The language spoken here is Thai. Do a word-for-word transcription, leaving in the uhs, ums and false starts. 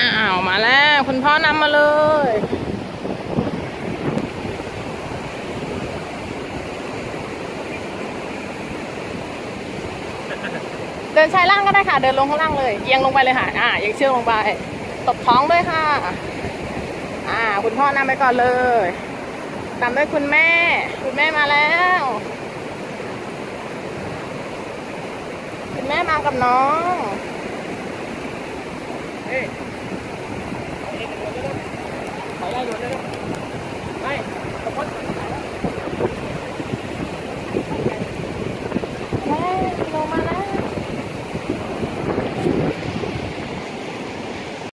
อ้าวมาแล้วคุณพ่อนำมาเลยเดินชายล่างก็ได้ค่ะเดินลงข้างล่างเลยเอียงลงไปเลยค่ะอ่าเอียงเชือกลงไปตบท้องด้วยค่ะอ่าคุณพ่อนำไปก่อนเลยตามด้วยคุณแม่คุณแม่มาแล้วคุณแม่มากับน้องเฮ้ยขอไล่รถได้ไหม